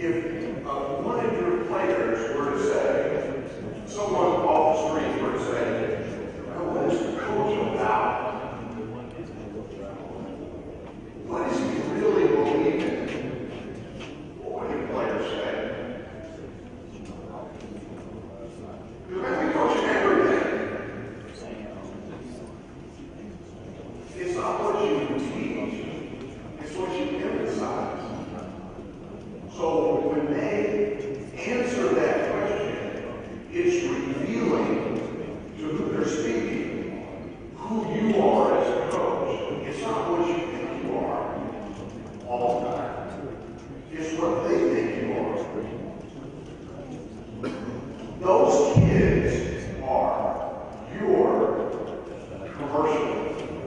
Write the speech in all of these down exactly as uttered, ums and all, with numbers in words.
if uh, one of your players were to say, someone off the street were to say, oh, what is the coach about? What is he really believing? What do your players say? Because man, we coach everything. It's not what you teach, it's what you emphasize. So when they answer that question, it's revealing to who they're speaking who you are as a coach. It's not what you think you are all the time. It's what they think you are. Those kids are your commercial.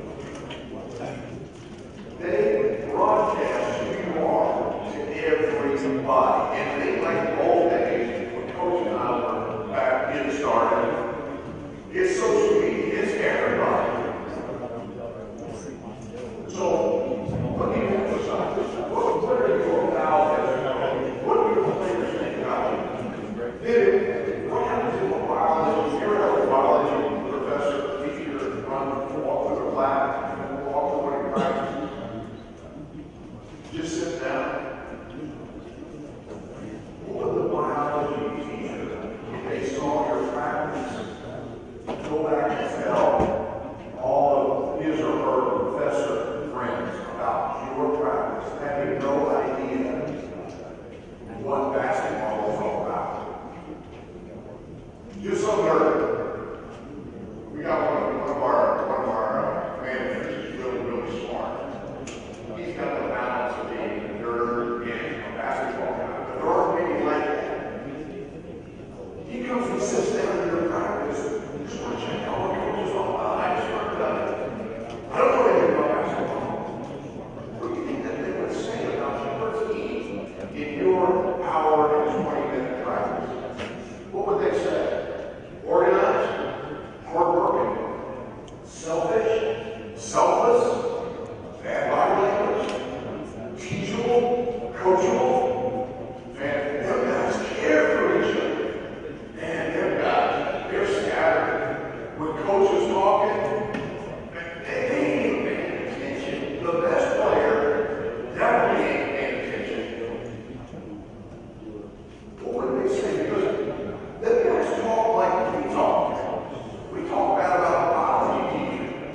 They broadcast who you are to everybody. And they, like the old days, when Coach and I were back getting started, it's social media, it's everybody. So, let me emphasize this. What, what are you about as a coach? What do your players think about you? Then, what happens if a biology, you ever have a biology professor teach you to run, walk through the lab, walk through one of your practices? Just sit down. What would the biology teacher, if they saw your practice, go back and tell all of his or her professor friends about your practice, having no idea what basketball is all about? Just so nerdy. We got one of, one of our, one of our uh, managers who's really, really smart. He's got the balance of being a nerd and a basketball guy, but there aren't many like that. He comes and sits down in your practice, just want to check out what coach is all about. I just learned about it. I don't know anything about basketball. What do you think that they would say about your team in your hour and twenty minute practice? What would they say? Organized, hardworking, selfish, selfless, bad body language, teachable, coachable, and them guys care for each other. Man, them guys, they're scattered. When coach is talking, they ain't even paying attention. The best player definitely ain't paying attention. What would they say? Because them guys talk like we talk. We talk bad about a biology teacher.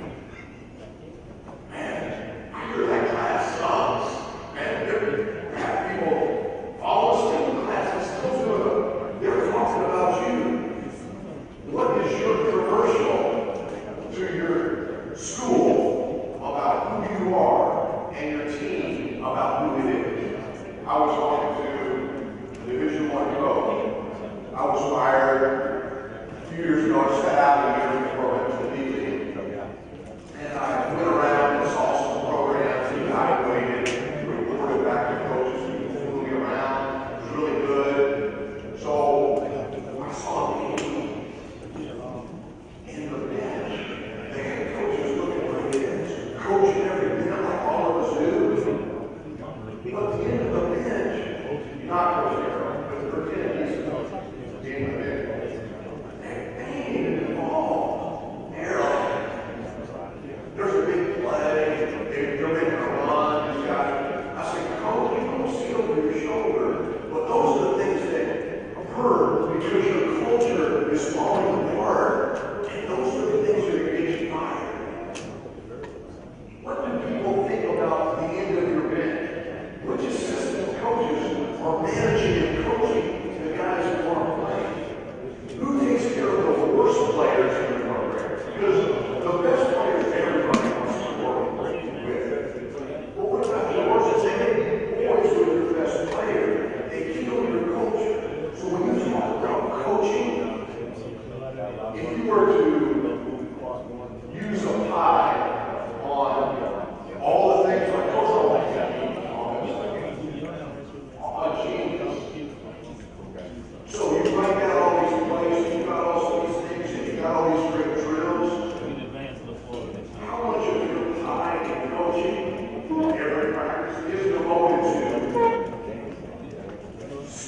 Man, I hear that class sucks. Man, there have people follow us in class and still do it. They're talking about you. What is your commercial to your school about who you are and your team about who it is? I was talking to Division One coach. I was fired a few years ago. I sat out a year before I went to the D League. And I went around and saw some programs, evaluated, reported back to coaches who flew me around. It was really good. So I saw the game in the bench. They had coaches looking like this, coaching every minute like all of us do. But at the end of the bench, not Coach Arrow, but pretend he's the coach. At the end of the bench, they ain't even involved. Arrow. There's a big play. They, they're making a run. These guys. I say, Coach, you don't see over your shoulder. But those are the things that hurt because your culture is falling apart. And those are the things that are getting fired. What do people think about the end of your bench? Which assistant coaches are managing and coaching the guys who aren't playing? Who takes care of the worst players in the program? Because the best players everybody wants to work with. But what about the worst? They make boys with your best player. They kill your culture. So when you talk about coaching,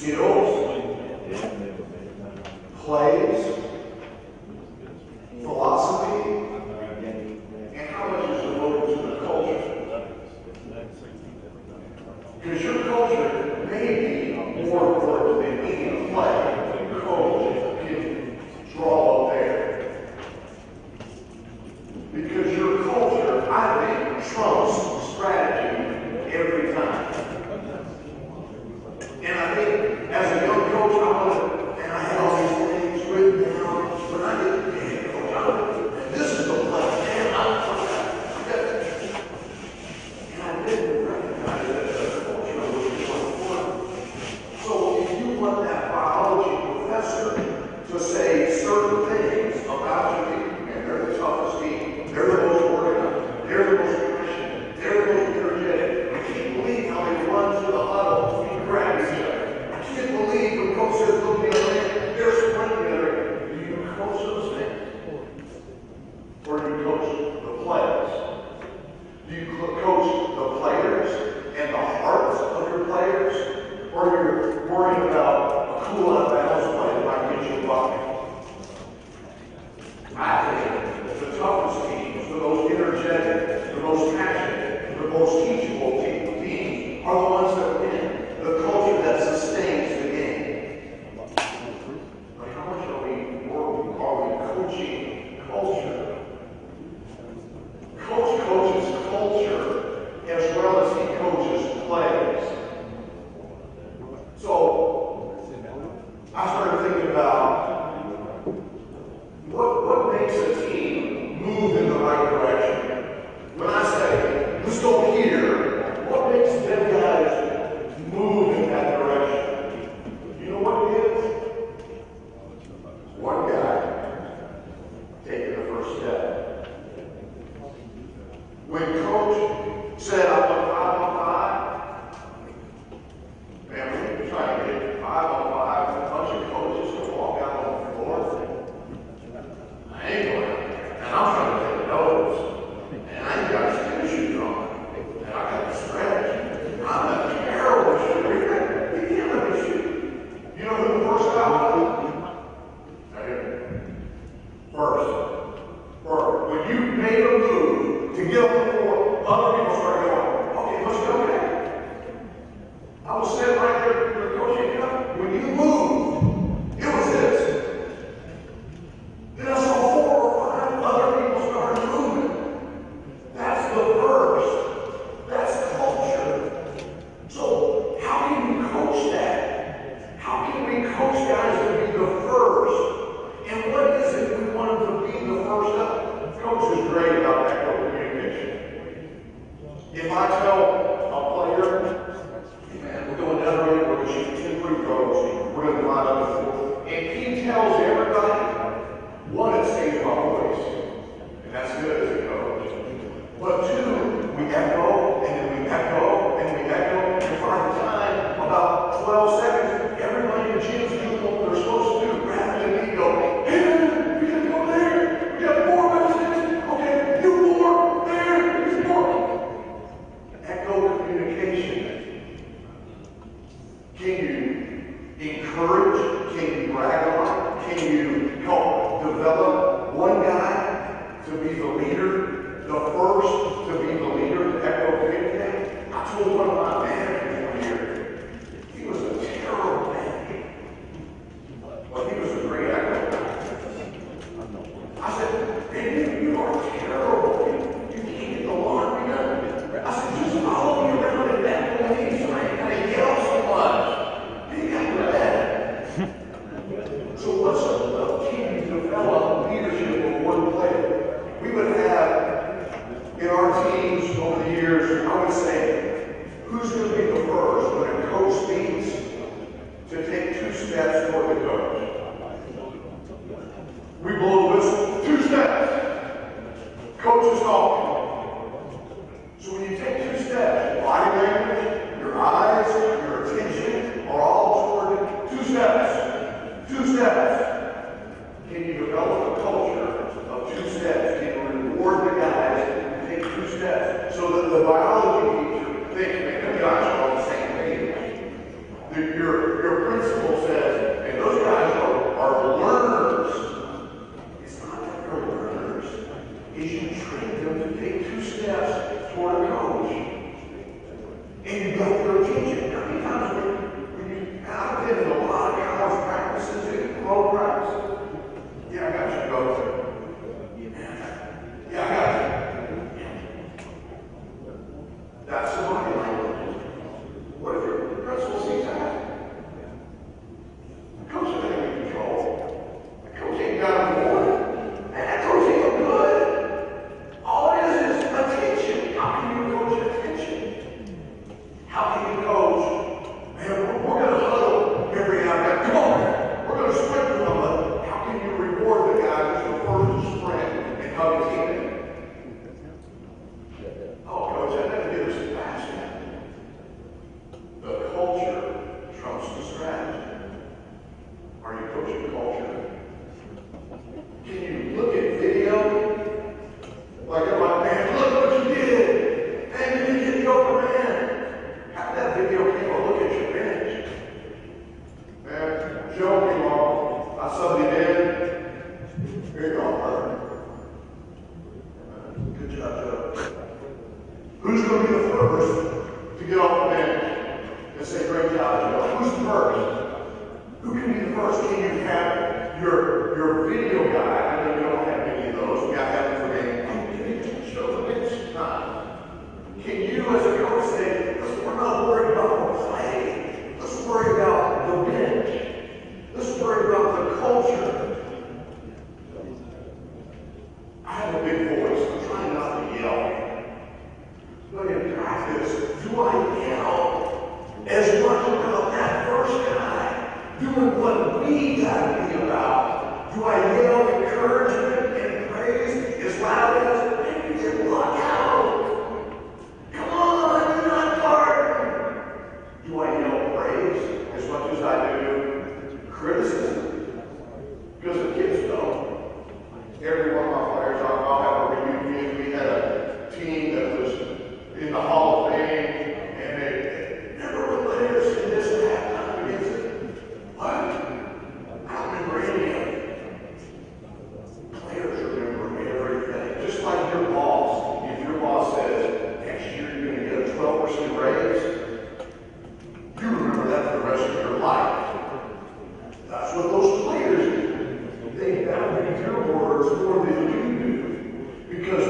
skills, plays, philosophy, and how much is devoted to the culture. Because your culture may be more important than any play your coach can draw up there. Because your culture, I think, trumps strategy every time. And I think as a young coach, I want to, and I had all these things written down, when I get the head coach, I would, and this is the play, man, I'm I got this. And I didn't recognize that as a culture was really important. So if you want that biology professor to say certain things about your team, and they're the toughest team, they're the most organized, they're the most passionate, they're the most energetic, I can't believe how they run to the huddle and grab each other. I can't believe when coach says look the other way, they're sprinting together. Do you coach those things? Or do you coach the players? Do you coach the players and the hearts of your players? Or you're worried about a cool out of bounds play that might get you a bucket? I think the toughest teams, the most energetic, the most passionate, the most teachable teams are the ones that win. The culture that sustains the game. But how much are we, or are we coaching culture? Coach coaches culture as well as he coaches plays. So I started thinking about what, what makes a team move in the right direction. When I say, let's go here, what makes them guys move in that direction? You know what it is? One guy taking the first step. When coach said, I want five on five, man, we were trying to get five on five, a bunch of coaches to walk out on the floor. I ain't going out there. And I'm trying to take notes. And I ain't got tennis shoes on. And I got the strategy. I'm a terrible shooter. You can't let me shoot. You know who the first guy was? First. First. When you made a move to get on the floor, other people started going, okay, let's go back. I was sitting right there with the coach. You know, when you moved, it was this. Then I saw four or five other people started moving. That's the first. That's culture. So how can we coach that? How can we coach guys to be the first? And what is it we want them to be the first of? Coach is great about that communication. If I tell a player, hey man, we're going down the road, we're going to shoot ten free throws, we're going to line up the floor, and he tells everybody, one, it saves my voice, and that's good as a coach. But two, we echo, and then we echo, and we echo, and by the time, about twelve seconds, everybody in the gym's doing what they're supposed to do, grab the knee, go, hey man, we gotta go there, we got four minutes, okay, you four, there, you four. Echo communication. Can you encourage? Can you brag on? Can you help develop one guy to be the leader, the first to be the leader to echo communicate? I told one of my managers one year, he was a terrible manager, but he was a great echo guy. I said, man, you are terrible. You can't get the laundry done. I said, just follow me around and back to me so I ain't got to yell so much. You got to that. So what's up? Can you develop leadership with one player? We would have in our teams over the years, I would say, who's to go. Who's the first? Who can be the first? Can you have your, your video guy? I know you don't have any of those. We got to have them for game. Can you show the bench time? Can you, as a coach, say, listen, we're not worried about the play. Let's worry about the bench. Let's worry about the culture. I have a big voice. I'm trying not to yell. But in practice, do I yell as much about that first guy doing what we got to be about? Do I yell encouragement and praise as loud as, man, you didn't luck out? Come on, you're not guarding. Do I yell praise as much as I do criticism? Because the kids know. Every one of our players, I'll, I'll have a reunion. We had a team that was in the Hall of Fame, and they, remember when players in this and that time against it? What? I don't remember any of it. Players remember everything. Just like your boss. If your boss says, next year you're going to get a twelve percent raise, you remember that for the rest of your life. That's what those players do. They value your words more than you do because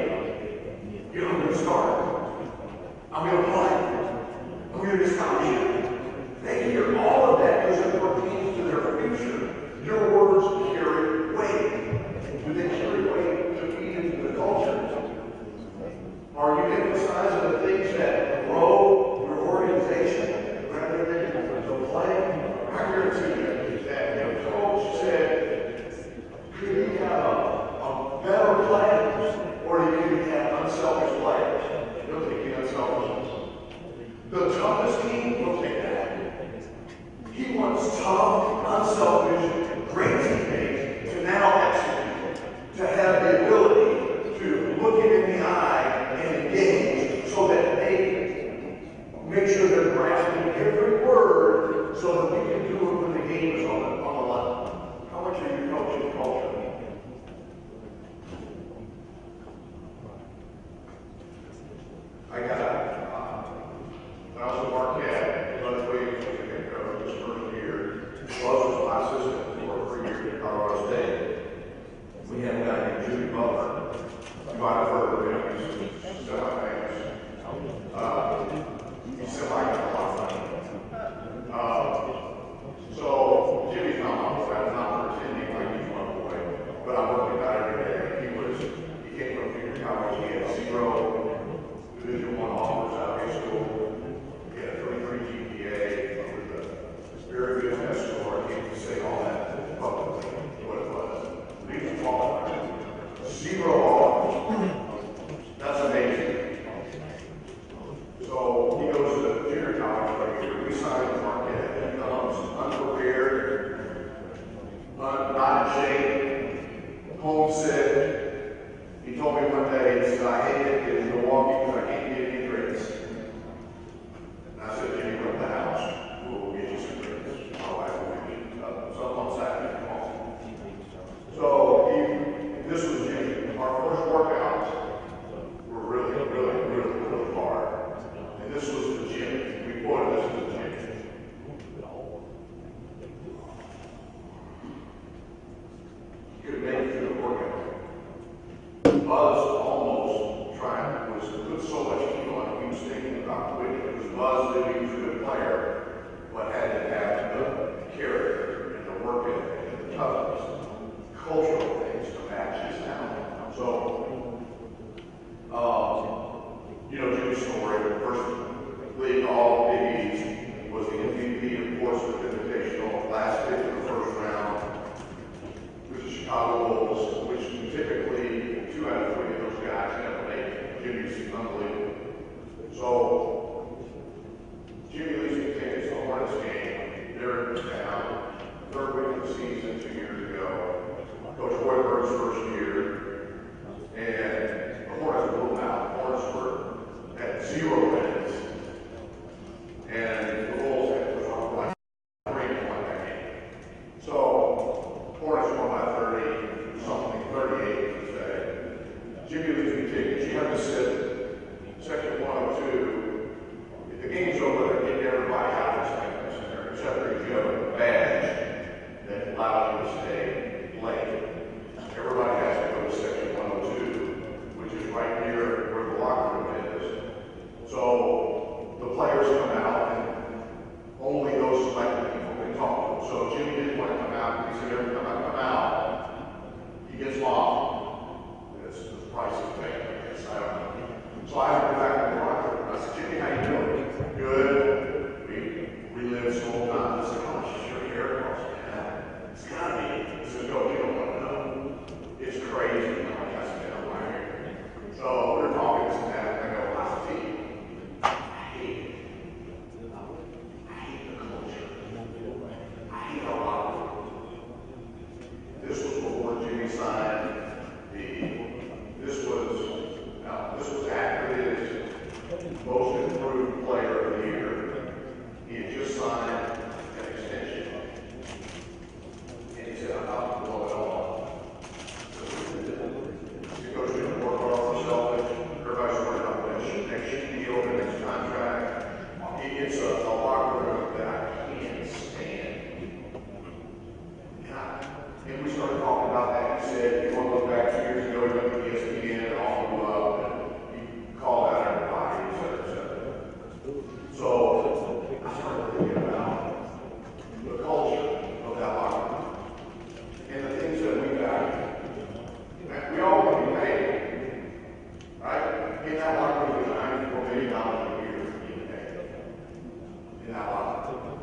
they, you know, I'm going to start. I'm going to play. I'm going to scholarship. They hear all of that because it pertains to their future. Your words carry weight. Do they carry weight to feed into the culture? Are you emphasizing the things that grow your organization rather than the play? I guarantee you that the coach said, could he have a, a better players, or could he have unselfish players? He'll take the unselfish. The toughest team will take that. He wants tough, unselfish, great teammates to now execute, to have the ability to look it in the eye and engage so that they make sure they're grasping every word so that we can do it when the game is on the, on the line. How much are you coaching culture? I got uh, when I was at Marquette, Buzz Williams was the head coach his first year. Buzz was my assistant for three years at Colorado State. We had a guy named Jimmy Butler. You might have heard of him. He's semi-famous. Uh, he's semi-famous. Uh, so Jimmy's not my boy. I'm not pretending like he's my boy, but I'm working out every day. He was, he came from junior college. He had zero Division One offers out of high school. He had a thirty-three G P A with a very good test score. I can't say all that publicly what it was. He was qualified. Zero offers. That's amazing. So he goes to junior college right here. We signed with Marquette. He comes unprepared, un- not in shape, homesick. He told me one day, he said, I hate it in Milwaukee because I can't get any drinks. And I said, Jimmy, come to the house. We'll get you some drinks. My wife will get you uh, something on Saturday. Come on. So he, this was Jimmy. Our first workouts were really, really, really, really hard. And this was the gym. We quoted this as the gym. You could make it through the workout. Buzz almost tried, was put so much heat on him, he was thinking about quitting. Because Buzz knew he was a good player, but had to have the character and the work ethic and the toughness, cultural things to match his talent. So, um, you know, Jimmy's story, the first league all Big East was the M V P of Portsmouth Invitational, last pick in the first round. It was the Chicago Bulls, which typically two out of three of those guys never make it. Jimmy's unbelievable. So, Jimmy leads me tickets to the Hornets game. They're in town. Third week of the season, two years ago. Coach Hoiberg's first year. And the Hornets were ruled out. The Hornets were at zero wins. And the Bulls had was on like three to one that game. So, Hornets won by thirty, something, thirty-eight, let's say. Jimmy leaves me tickets. You have to sit section one oh two. If the game's over, they're getting everybody out of the see every time I come out, he gets lost. It's the price of paying, I guess. I don't know. So I went back to the locker. I said, Jimmy, how you doing? Good. We relived some old times. I said, how much is your hair cost? Yeah. It's gotta be. He said, no, you don't want to know. It's crazy. I'm like, I spent my hair. So we're talking this and that, and I go, I see. I hate it. I hate the culture. I hate a lot of it. This was before Jimmy signed the, this was, now, this was after his most improved player of the year. He had just signed an extension. And he said, I'm not going to blow it all. He goes to the work hard for selfish. Everybody's worried about the next deal, the next contract. It's a, a locker room that I can't stand. And, I, and we started talking about that. He said, you want to look back two years ago, he went to E S P N and all blew up, and he called out everybody, et cetera, et cetera. So I started thinking about the culture of that locker room and the things that we value. And we all want to be paid, right? In that locker room, there's ninety-four million dollars a year for being paid. In that locker room.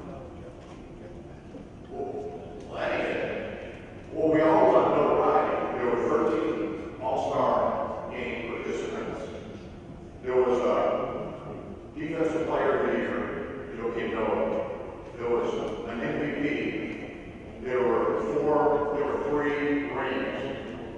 Well, plenty. Well, we all want to know why. There were thirteen all-star game participants. There was a defensive player of the year, Joakim Noah. There was an M V P. There were four, there were three rings.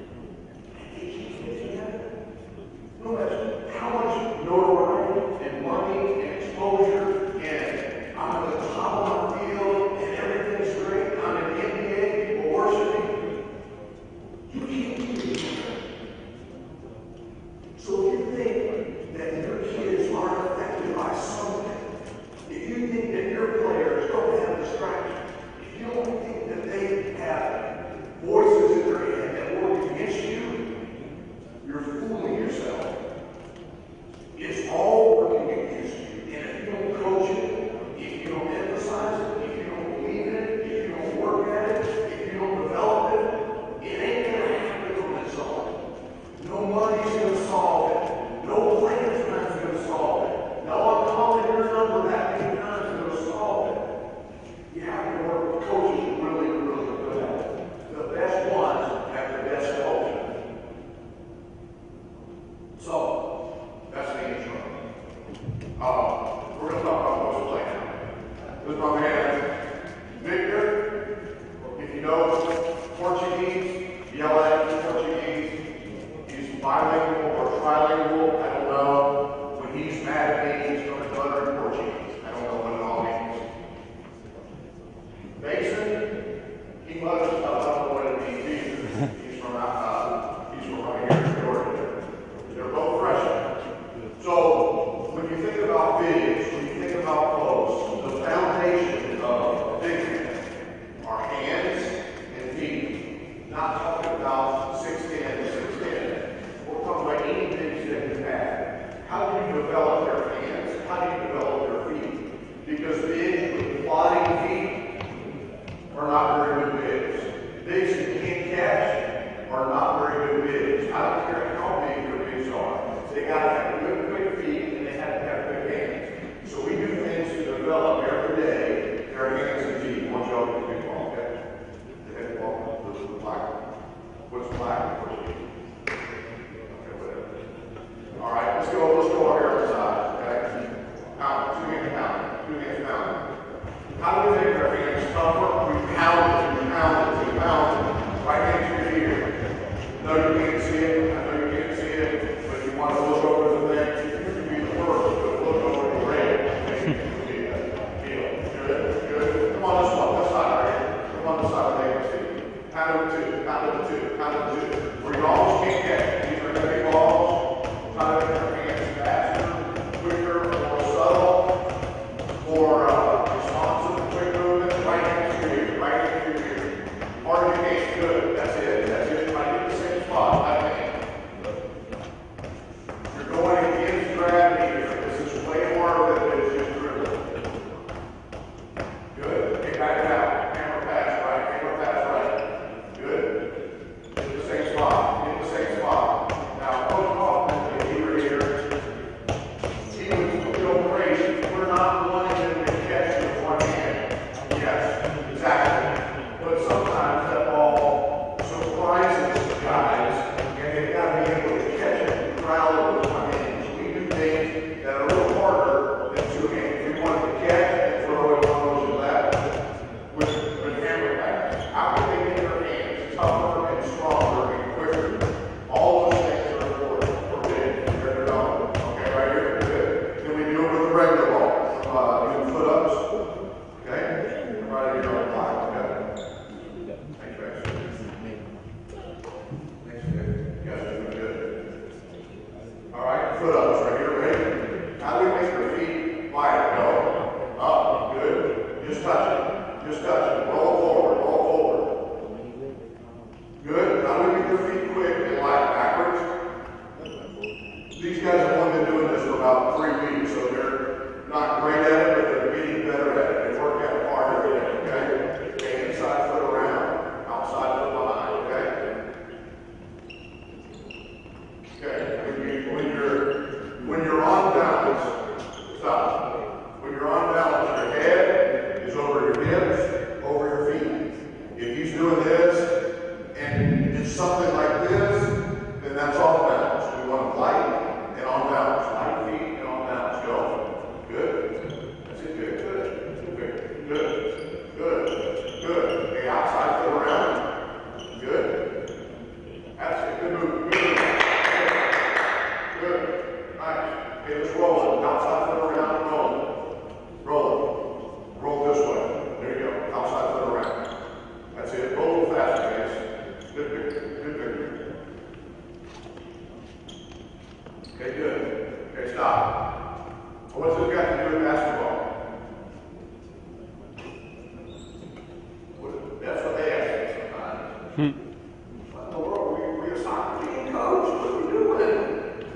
No matter how much notoriety and money and exposure, and I'm at the top of my field and everything's great. I'm in the N B A, people worship me. You can't do it. So if you think that your kids aren't affected by something, if you think that your players don't have distractions, if you don't think that they have voices in their head that work against you, you're fooling yourself. It's all working against you. And if you don't coach it, if you don't emphasize it, if you don't believe in it, if you don't work at it, if you don't develop it, it ain't going to happen on its own. No money's going to solve it. No playing time's going to solve it. No, I'm calling your number that many times is going to solve it. You have to work with coaches who really, really good at it. The best ones have the best culture. So, that's the intro. Uh, we're going to talk about what's playing now. This is my man, Victor. If you know Portuguese, yell at him Portuguese. He's bilingual or trilingual. I don't know. When he's mad at me, he's going to utter in Portuguese. I don't know what it all means. Mason, he mutters stuff. I don't know what it means either. He's from, uh, he's from right here in Georgia. They're both freshmen. So, when you think about videos, when you think about posts, the foundation of fitness are hands and feet. Not talking about six ten, six ten. We're talking about any things that you have. How do you develop your hands? How do you develop your feet? Because bigs with plodding feet are not very good bigs. Bigs who can't catch are not very good bigs. I don't care how big your bigs are. They got to have good, quick feet, and they have to have good hands. So we do things to develop every day their hands and feet. One job to do ball, okay? The head ball, the black. What's black? Okay, whatever. All right, let's go. Let's go over here on the side. Okay. Count. Two hands pound. Two hands pound. How do we make our hands tougher? We pound it. We pound it. We pound it. Right hand to your ear. No, you can't see it. I know you can't see it, but if you want to look over the thing, you can be the first to look over the rail. Feel. Good. Good. Come on this one. This side right here. Come on this side of the A C. Count of two. Count of two. Count of two. Where you almost can't catch it. These are heavy balls. Try to make your hands faster, quicker, more subtle, more uh, responsive, quick movement. Right hand to your ear. Right hand to your ear. Hard your hands. Good. That's it. That's it. Try to get the same spot. That hand. You're going against gravity here. This is way harder than it is just dribbling. Good. Get back out. Hammer pass right. Hammer pass right. it. Just touch it. Roll forward. Roll forward. Good. Now look at your feet quick and light backwards. These guys have only been doing this for about three weeks, so they're not great at it, but they're getting better at it. They work out hard every day, okay? Okay, inside foot around, outside foot behind, okay? Okay, when, you, when, you're, when you're on balance, stop. When you're on balance, your head is over your hips, over your feet. If he's doing this, and it's something like this, then that's off balance. We want to light and on balance. Light feet and on balance. Go. Good. That's it. Good. Good. Good. Good. Good. Good. Okay, outside foot around. Good. That's it. Good move. Good move. Good. Good. Nice. Okay, let's roll it. Outside foot around. Roll it. Roll it. Roll this way. There you go. Outside foot around. That's it. Roll a little faster, guys. Good picture. Good picture. Okay, good. Okay, stop. Well, what's this got to do with basketball? What, that's what they ask me sometimes. Hmm. What in the world? We, we're a soccer team coach. What are we doing?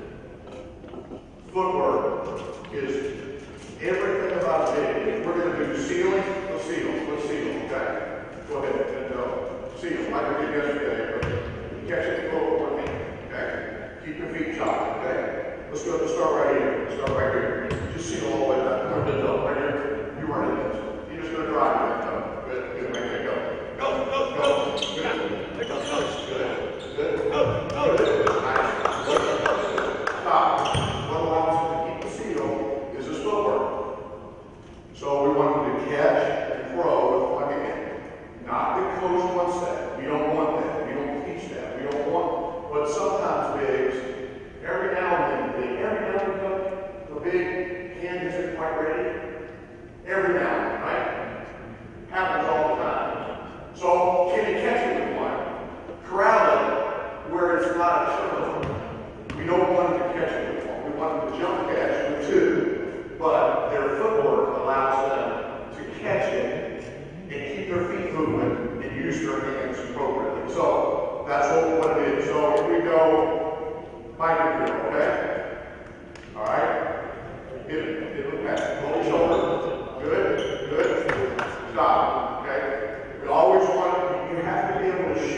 Footwork is everything about it. If we're going to do ceiling, let's seal. Let's seal, okay? Go ahead and go. Seal, like we did yesterday. Catch it and go over me, okay? Keep your feet chopped, okay? Let's go, let's start right here. Let's start right here. Just seal all the way back. Go ahead, go. Right here. You run it. You're just going to drive it. Go. Good, good. Make it go. Go, go, go. Good. Good. Good. Good. Go, go. Good. Nice. Stop. What allows us to keep the seal is this footwork. So we want them to catch and throw with one hand. Not the coach wants that. We don't want that. We don't teach that. We don't want. But sometimes bigs, every now and then, big, every now and then, the big hand isn't quite ready. Every now and then, right? Happens all the time. So can you catch it with one? Corral it where it's not a turnover. We don't want them to catch it with one. We want them to jump catch with two. But their footwork allows them to catch it and keep their feet moving and use their hands appropriately. So that's what, what it is. So if we go biting drill, okay? All right? Hit it. Hit it with pass. Hold your shoulder. Good. Good. Stop. Okay? We always want, you have to be able to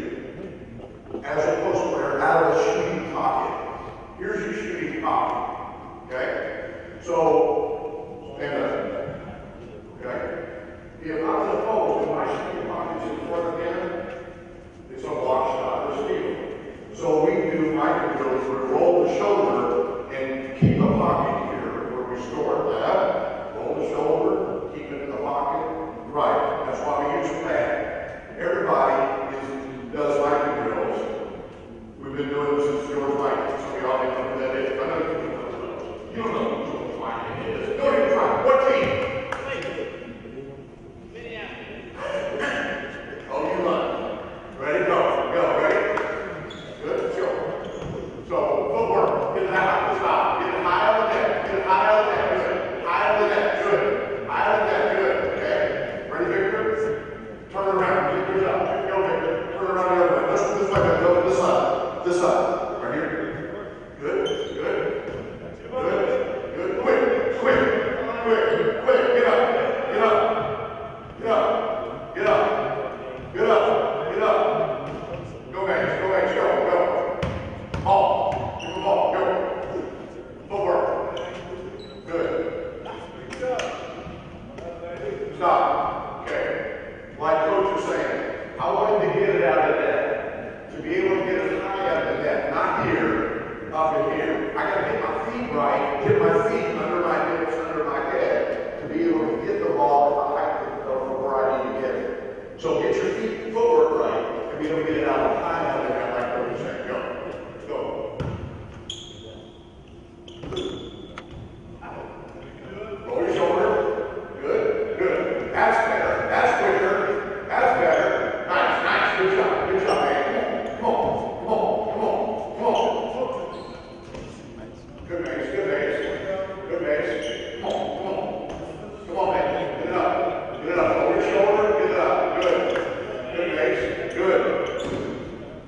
shoot as opposed to where out of a shooting pocket. Here's your shooting pocket. Okay? So, stand up. Okay? If I'm opposed to my shooting pockets in front of him, it's a block shot or steal. So we do micro drills where we roll the shoulder and keep a pocket here where we store that. Roll the shoulder, keep it in the pocket. Right. That's why we use a pad. Everybody is, does micro drills. We've been doing this since George Michael, so we all know who that is. I know you know. You don't know who George Michael is. Go ahead and try. What team?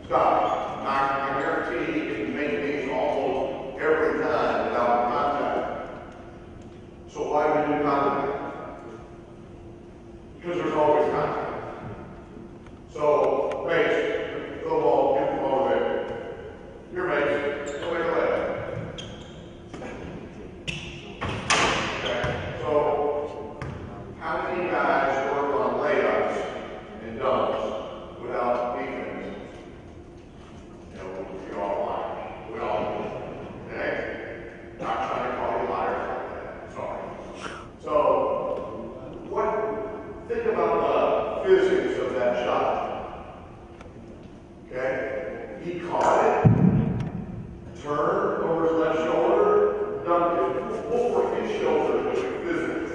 Stop. I, I guarantee he can make these almost every time without contact. So why do we do contact? Because there's always contact. So, base, the ball, get the motivated. Your base, go make a left. Okay, so how many guys work on layups and dunks without defense? You know, we all lie. We all do. Okay? Not trying to call you liars like that. Sorry. So, what, think about the physics of that shot. Okay? He caught it, turned over his left shoulder, dunked it over his shoulder with physics.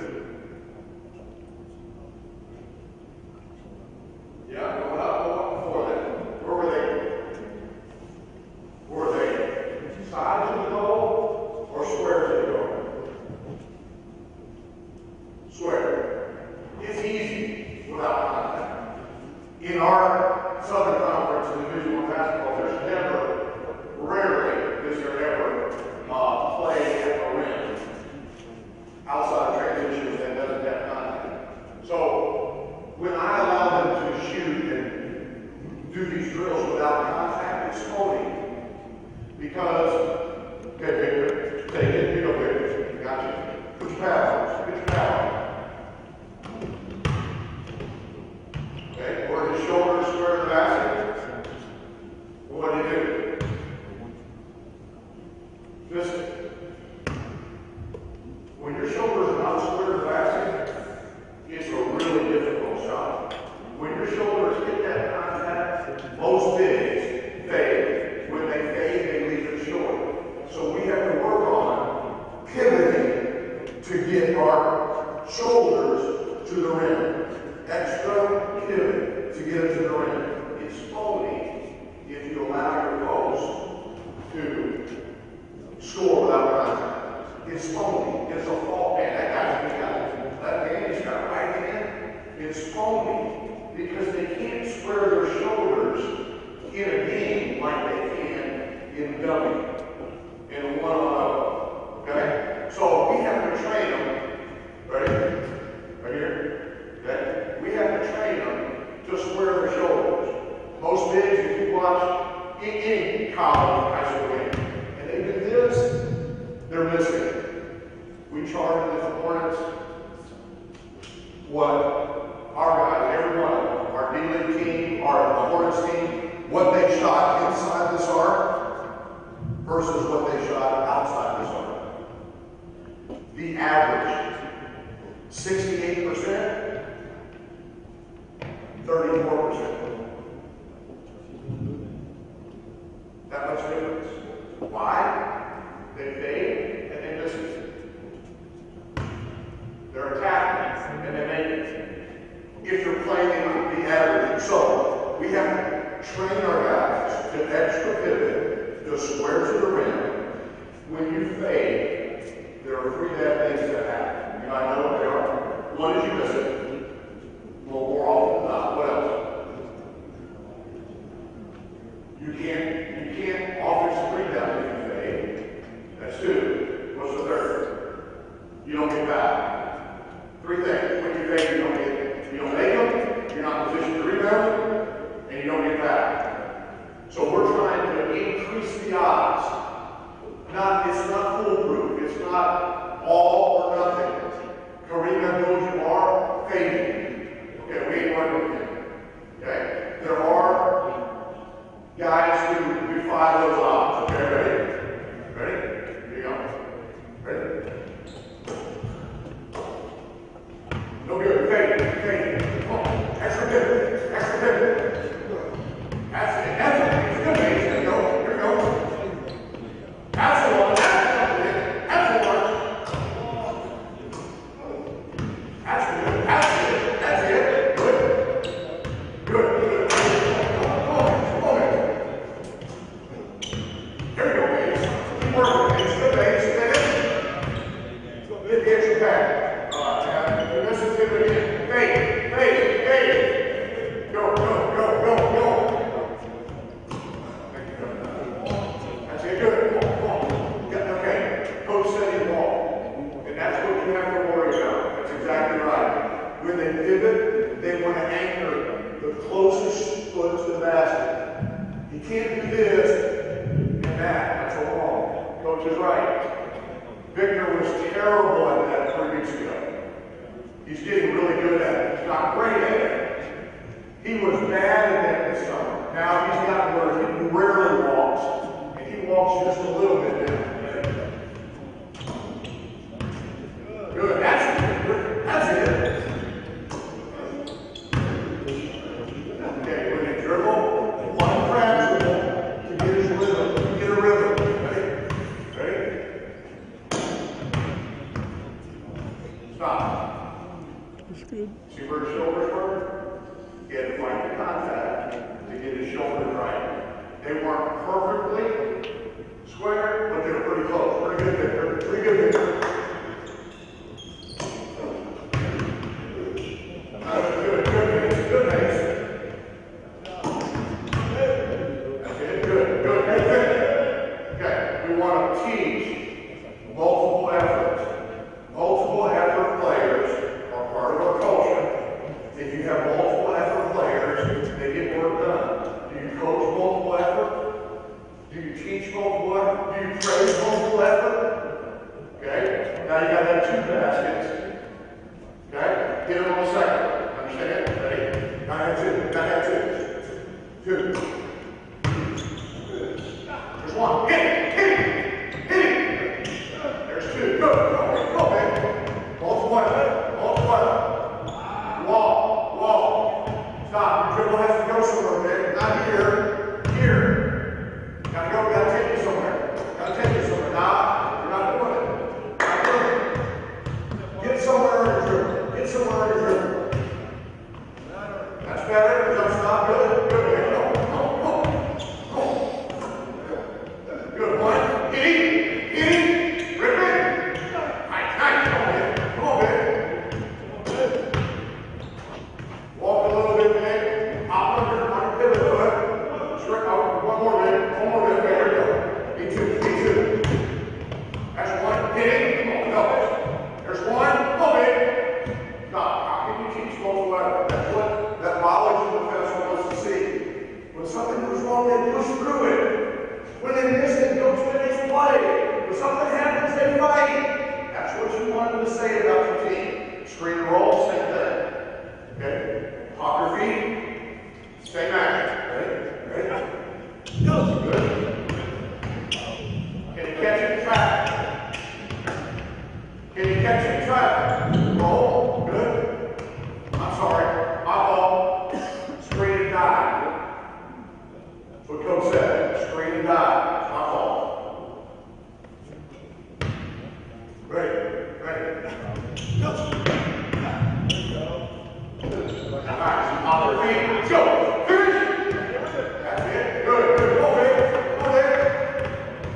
Yeah, going up, going up before that. Where were they? Were they side to the goal or square to the goal? Square. It's easy without contact. In our Southern Conference in Division One basketball, there's never, rarely is there ever uh, play at the rim outside transitions that doesn't have contact. So when I allow them to shoot and do these drills without contact, it's phony. Because, okay, take it, pick up there, gotcha. Put your pad on, put your pad on. Okay, or his shoulders square to the basket. What do you do? Listen. When your shoulders are not square to the basket, it's a really difficult shot. When your shoulders hit that contact, most bigs fade. When they fade, they leave it short. So we have to work on pivoting to get our shoulders to the rim. Extra pivot to get it to the rim. It's phony if you allow your post to score without contact. It's phony. It's a fault. Man, that guy's got that man, he's got right hand. It's phony because they can't square their shoulders in a game like they can in dummy, in one-on-one. Okay? So we have to train them. Ready? Right here? Okay? We have to train them to square their shoulders. Most bigs, if you watch any college, high school game, and they do this, they're missing. We charge the Hornets what our guys, every one of them, our D-League team, our Hornets team, what they shot inside this arc versus what they shot outside this arc. The average, sixty-eight percent, thirty-four percent. That much difference. Why? They fade and they miss it. They're attacking and they make it. If you're playing the average, so we have to train our guys to extra pivot, to square to the rim. When you fade, there are three bad things that happen. You know, I know what they are. One is you miss it. A little more often than not. What else? You can't, you can't offensive rebound if you fade. That's two. What's the third? You don't get back. Three things. When you fade, you don't get, you don't make them, you're not in position to rebound, and you don't get back. So we're trying to increase the odds. Not, it's not foolproof. It's not all or nothing. Kareem Abdul-Jabbar can't do this and that. That's all wrong. Coach is right. Victor was terrible at that three weeks ago. He's getting really good at it. He's not great at it. He was bad at that this summer. Now he's gotten where he rarely walks, and he walks just a little bit now. Good. That's it. That's it. Okay, when they dribble, one grab dribble to get his rhythm, to get a rhythm. Ready? Ready? Stop. That's good. See where his shoulders were? He had to find the contact to get his shoulders right. They weren't perfectly square, but they were pretty close. Pretty good, Victor. Pretty good, Victor. Good, good, Mace. Good, Mace. That's it. Good, good, good, good. Okay, we want to teach multiple efforts. Multiple effort players are part of our culture. If you have multiple effort players, they get work done. Do you coach multiple effort? Do you teach multiple effort? Do you praise multiple effort? Okay, now you got that two baskets. Okay, hit them on the second. Understand? Ready? Now have two. Now have two. Two. Good. There's one. Hit it. Hit it. Hit it. There's two. Good. Go, go, man. Multiple effort. Multiple effort. Wall. Wall. Stop. Your dribble has to go somewhere, man. Not here. Here. Gotta go. Gotta take you somewhere. Gotta take you somewhere. Nah, you're not doing it. Not doing it. Get somewhere in your dribble. Get somewhere in your dribble. That's better. Jump stop. Good. Good. Good. Go. Go. Go. Go. Good. One. Hit it. Hit it. Rip it. Nice. Nice. Come on, man. Come on, man. Walk a little bit, man. Hop under. On your pivot foot. Straight out. One more bit. One more bit. There we go. Me too. Me too. That's one. Hit it. Come on. Go. There's one. Come on, man. Stop. How can you teach multiple effort? That's what that knowledge professor wants to see. When something goes wrong, they push through it. When they miss, they go to the next play. When something happens, they fight. That's what you want them to say about your team. Screen and roll, same thing. Okay? Pop your feet. Stay back. Ready? Ready? Go. Good. Can you catch it in traffic? Can you catch it in traffic? Roll. Good. I'm sorry. My fault. Screen and dive. That's what Coach said. Screen and dive. It's my fault. Ready. Ready. Go. Nice. On your feet. Let's go. Finish. That's it. Good. Good. Go there. Go there.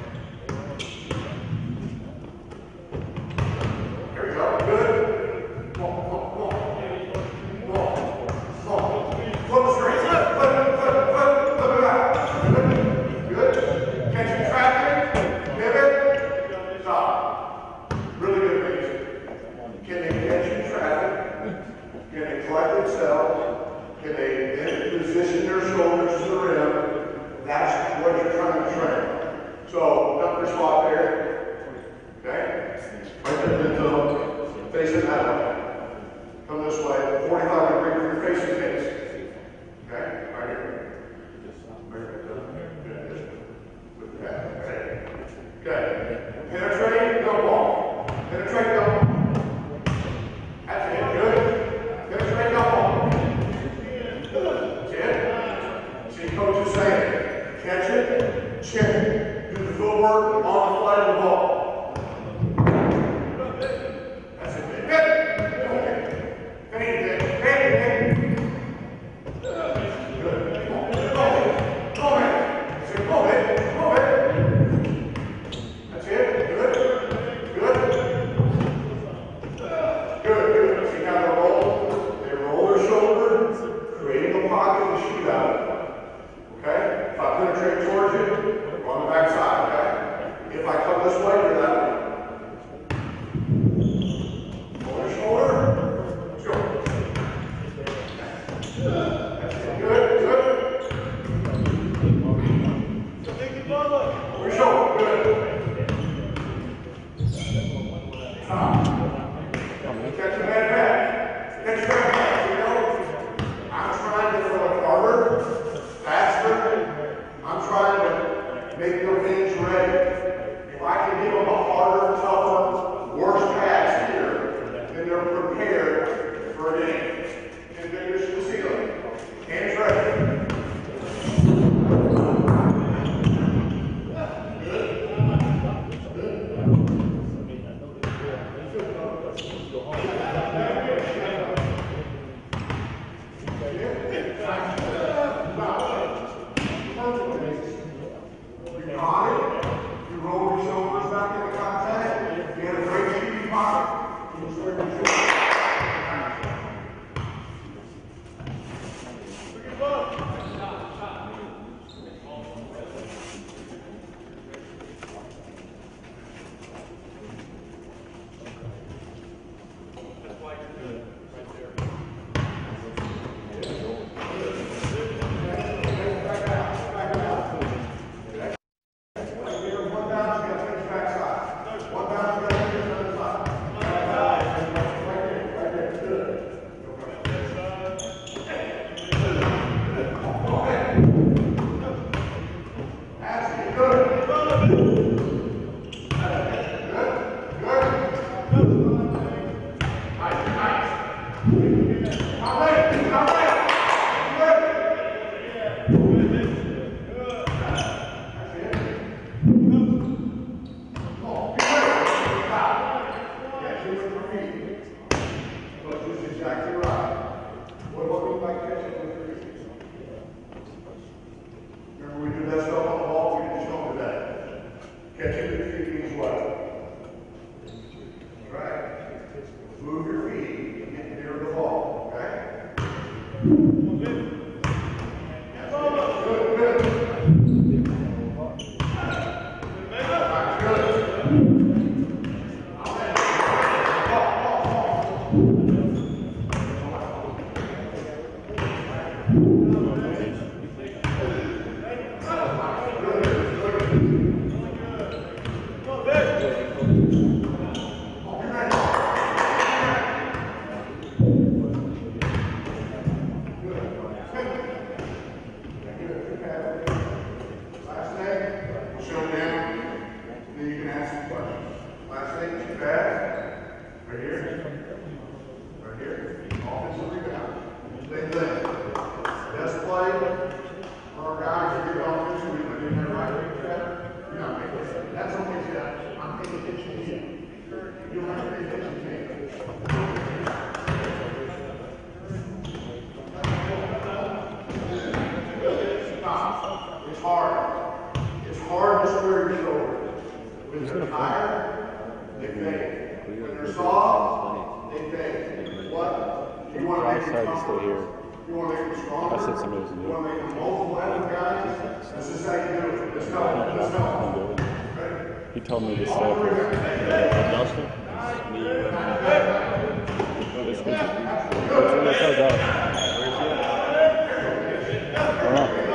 There we go. Good. Come on. Come on. Come on. Come on. Come on. Flip the string. Flip. Flip. Flip. Flip. Flip it out. Good. Good. Catching traffic. Pivot. Stop. Really good, ladies. Can they catch in traffic? Can they collect themselves? Can they then position their shoulders to the rim? That's what you're trying to train. So, dump your spot there. Okay? Right there, Pinto. Facing that way. Come this way. forty-five degree for your facing face. Okay? Right here. Good. Okay. Okay. Penetrate, no ball. Penetrate, no ball. That's it. Good. Penetrate, no ball. That's it. See, coach is saying, catch it, check it. Do the footwork on the flight of the ball. That's it. Good. Okay. Fade it. Fade it. Good. Come on. Come on. Come on, man. That's it. Come on, man. Come on, man. That's it. Good. Good. Good. Good. See how they roll? They roll their shoulder, creating a pocket to shoot out of. Okay? If I penetrate towards you, go on the back side, okay? If I come this way, you're that way. Roll your shoulder. Let's go. That's it. Good, good. He told me to stay up here. Dustin? Which one is that? I don't know.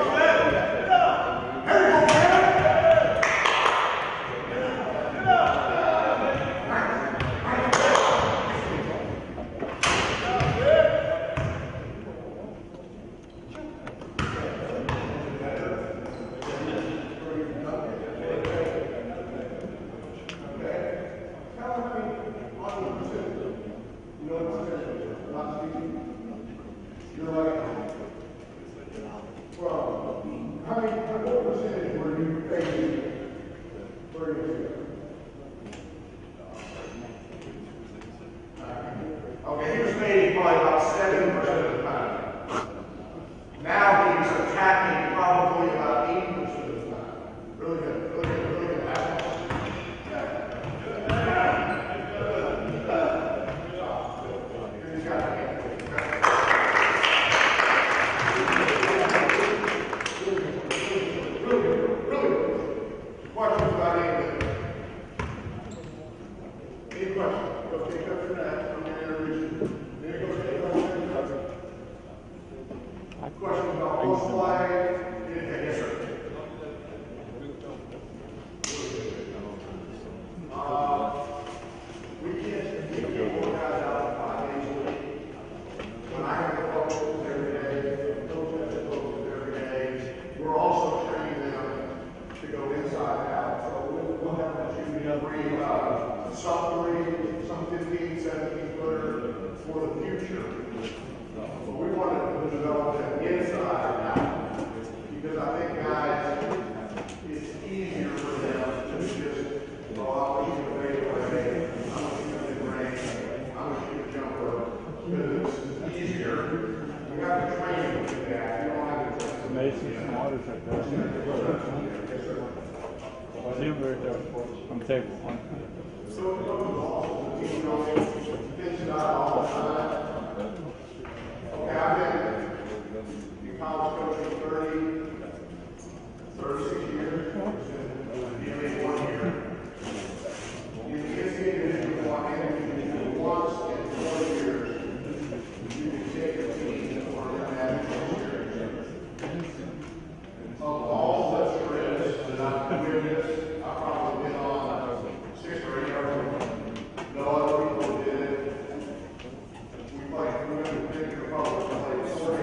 I'm taking one. Okay, I've been in college coaching thirty, thirty-six years, nearly one year. You can see it if you walk in once in four years. You can take a team or an international experience. Of all the trips that I've been with, I've probably been on six or eight of them. No other people did it. We played, we went to the Dominican Republic, we played four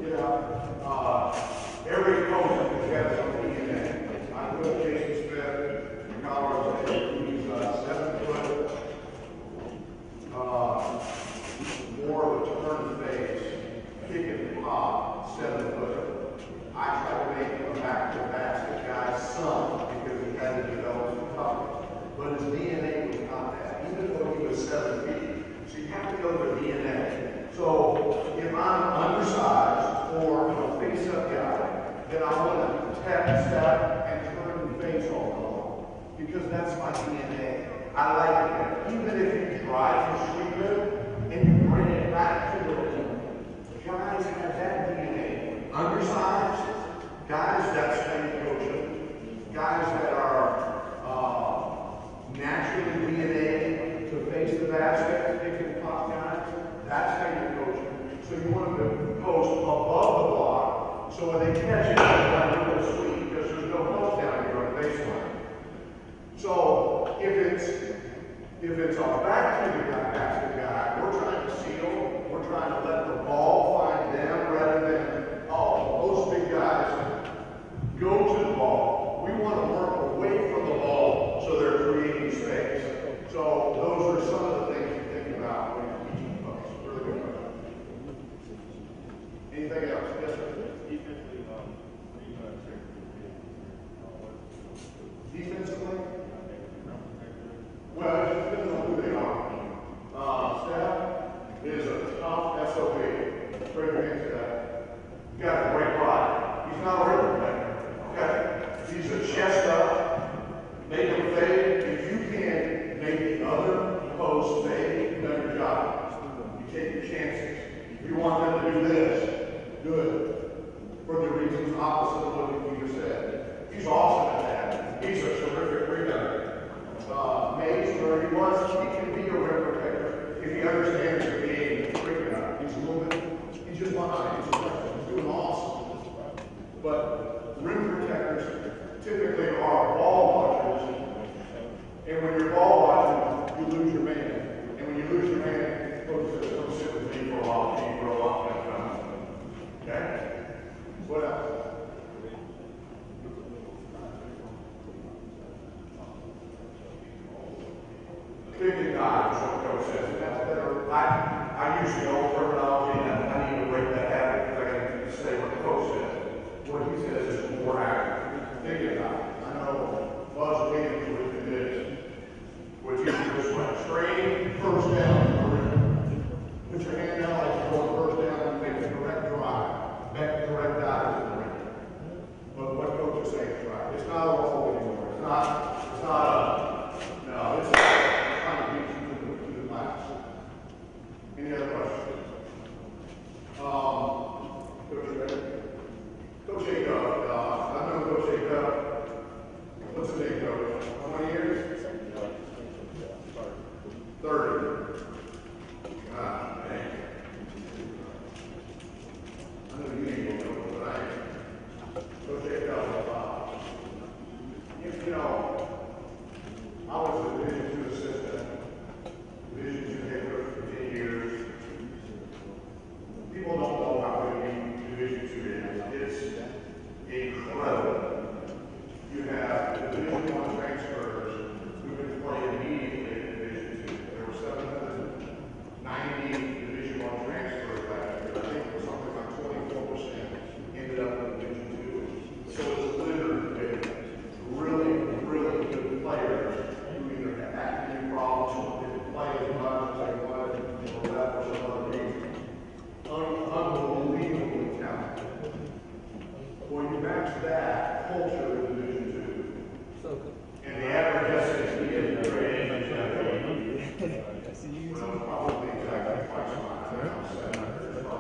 Yeah. Uh, every coach has some D N A. I coach Jason Smith in Colorado State. He's uh, seven foot, uh, more of a turn face, kick and pop, seven foot. I try to make him a back-to-basket guy's son because he had to develop some toughness. But his D N A was not that, even though he was seven feet. So you have to go to D N A. So if I'm undersized or a face-up guy, then I want to tap, step, and turn and face all along because that's my D N A. I like it. Even if you drive your street move and you bring it back to the ring, guys have that D N A. Undersized guys, that's how you coach them. Guys that are uh, naturally D N A to face the basket, pick and pop guys, that's how you coach them. So you want them to post above the block, so when they catch it, they're not real sweet because there's no post down here on the baseline. So if it's if it's a back to the guy, basket guy, we're trying to seal, we're trying to let the ball find them rather than, oh, those big guys go to the ball. We want to work away from the ball so they're creating space. So those are some of the things you think about when you're teaching folks. Really good question. Anything else? Yes, sir. Defensively? Well, it depends on who they are. Uh, Steph is a tough S O B. Straight against that. He's got a great body. He's not a rhythm player. Okay? He's a chest up, make him fade. If you can make the other post fade, you've done your job. You take your chances. If you want them to do this, good. For the reasons opposite of what you just said. He's awesome at that. He's a terrific rebounder. Uh, Mays, where he was, he can be a rim protector if he understands the game and quick enough. He's a little bit, he's just behind. He's, just, he's doing awesome. But rim protectors typically are ball watchers. And when you're ball watching, you lose your man. And when you lose your man, folks just come sit with me for a while, for a long time. Okay? What else? Big and die, is what Coach says. And that's better. I, I use the old terminology, and I need to break that habit because I got to say what the coach says. What he says is more accurate. Big and die. I know Buzz Williams with this. Which is this way. Straight, first down. Put your hand down like you're going first down and make the correct drive. Back direct dive to the ring. But what Coach is saying is right. It's not a roll anymore. It's not, it's not a, no, it's any other questions? Um, Coach ready? Coach Jacob, uh, I've known Coach Jacob. What's his name, Coach? twenty years? thirty. Ah, man. I know you ain't going to know, but I am. Coach Jacob, uh, you, you know, I was a Division two assistant. Division two head coach for ten years. People don't know how big Division two is. It's incredible. You have Division one transfers who can play immediately in Division two. There were seven hundred ninety Division one transfers last year. I think it was something like twenty-four percent ended up in Division two. So it's literally really, really good players who either have academic problems or didn't play as much as they wanted or left for some other reason. Un- unbelievably talented. Well, you match that culture with Division two. So good. And the average S A T is grade is well, probably exactly twice mine.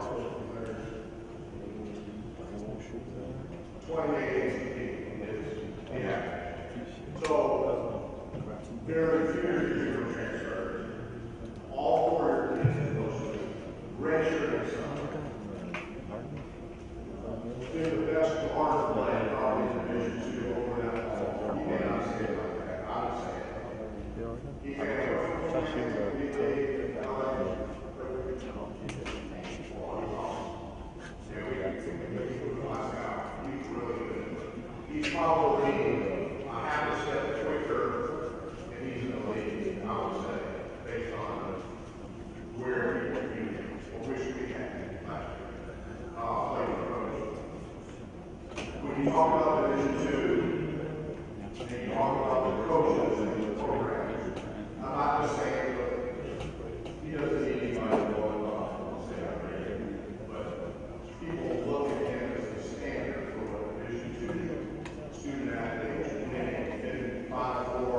twenty-eight A C T is the average. So, very few zero transfers. All four teams in those redshirt and some. They're the best to hard play probably in Division two over that ball. You may not say it like that. I would say it. You can have probably a half a step quicker, and he's in the lead, I would say, based on where he would be, or wish we had last year. Uh, played approach. When you talk about Division Two, and you talk about the coaches and the programs, I'm not just saying, look, he doesn't need anybody to blow it off and say I'm ready, but people look at him as the standard for what Division Two student athletes can, can five four